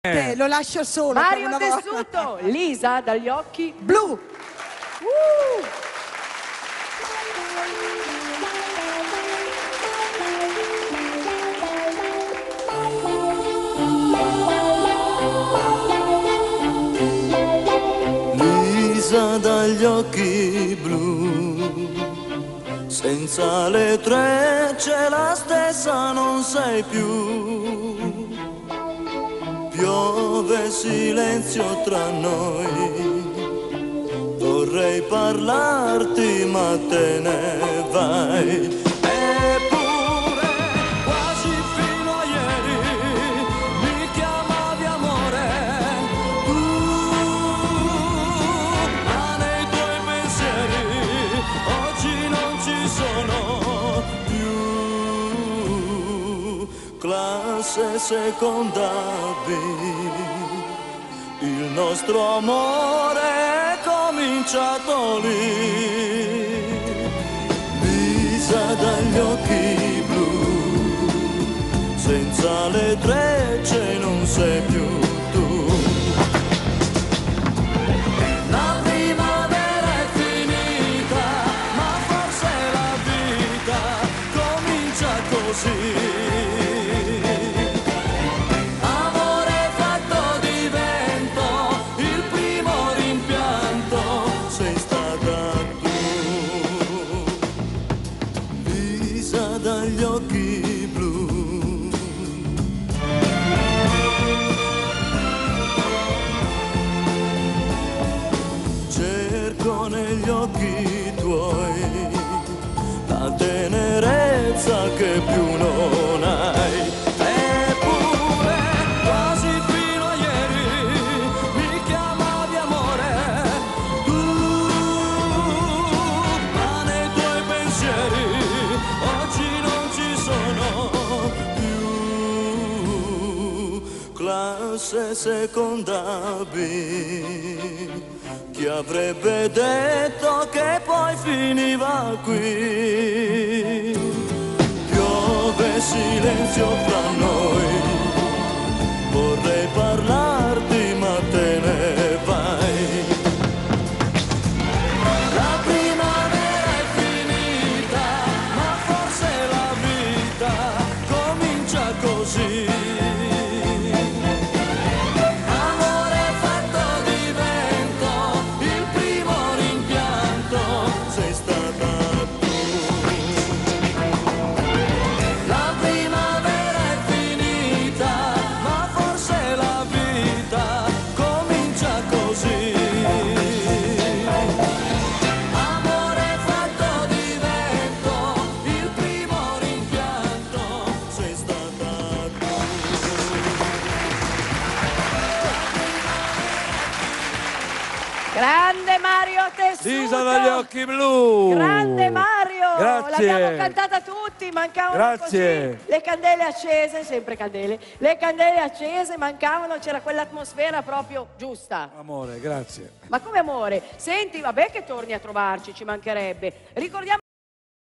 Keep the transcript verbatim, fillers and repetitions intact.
Eh, lo lascio solo. Mario per una volta. Tessuto, Lisa dagli occhi Blu. uh. Lisa dagli occhi blu, senza le tre c'è la stessa, non sei più. Piove silenzio tra noi, vorrei parlarti ma te ne vai. Eppure quasi fino a ieri mi chiamavi amore, tu, ma nei tuoi pensieri oggi non ci sono più. Classe seconda B, il nostro amore è cominciato lì. Lisa dagli occhi blu, senza le trecce non sei più tu. La primavera è finita, ma forse la vita comincia così. Dagli occhi blu, cerco negli occhi tuoi la tenerezza che più non hai. Eppure quasi fino a ieri mi chiamavi amore, tu, ma nei tuoi pensieri oggi non ci sono più. Classe seconda B, chi avrebbe detto che poi finiva qui? Piove silenzio fra noi, vorrei parlarti ma te ne vai. La primavera è finita, ma forse la vita comincia così. Amore fatto di vento, il primo rimpianto sei stata tu. La primavera è finita, ma forse la vita comincia così. Amore fatto di vento, il primo rimpianto sei stata tu. Grande Mario Tessuto. Lisa dagli occhi blu. Grande Mario. Grazie. L'abbiamo cantata tutti, mancavano Grazie. così le candele accese, sempre candele, le candele accese mancavano, c'era quell'atmosfera proprio giusta. Amore, grazie. Ma come amore? Senti, vabbè che torni a trovarci, ci mancherebbe. Ricordiamo